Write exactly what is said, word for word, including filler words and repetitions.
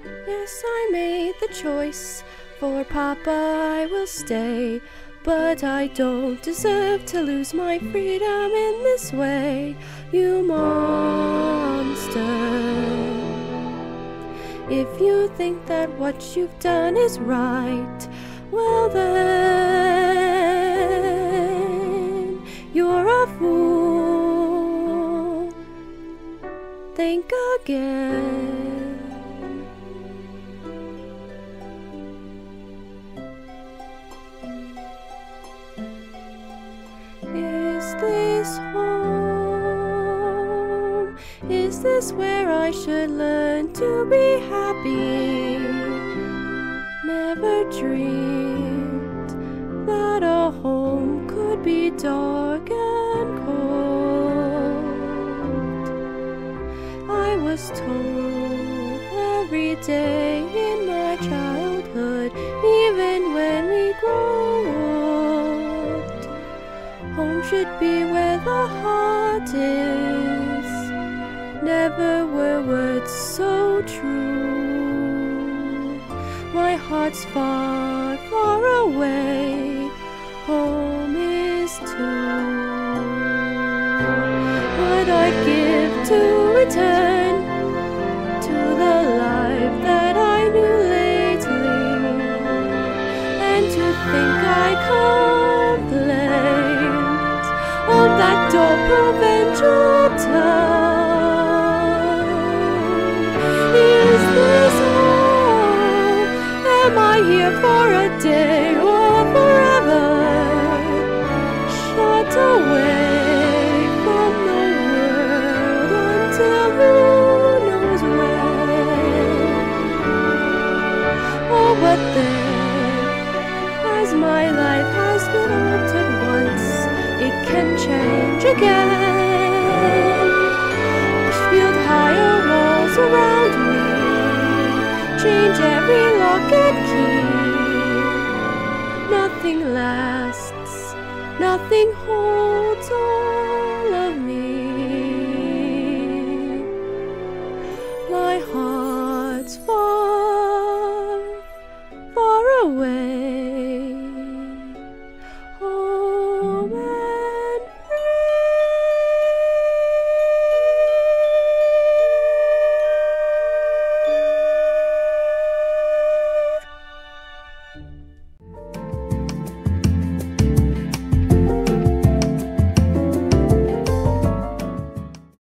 Yes, I made the choice, for Papa I will stay. But I don't deserve to lose my freedom in this way, you monster. If you think that what you've done is right, well then, you're a fool. Think again. Is this home? Is this where I should learn to be happy? Never dreamed that a home could be dark and cold. I was told every day in my childhood, even when we grow old, home should be where the heart is. Never were words so true. My heart's far, far away. Home is too. What I'd give to return to the life that I knew lately, and to think I complained of that dull provincial town. Is this all? Am I here for a day or forever? Shut away from the world until who knows when. Oh, but then, as my life has been altered once, it can change again. Build higher walls around me, change every lock and key. Nothing lasts, nothing holds.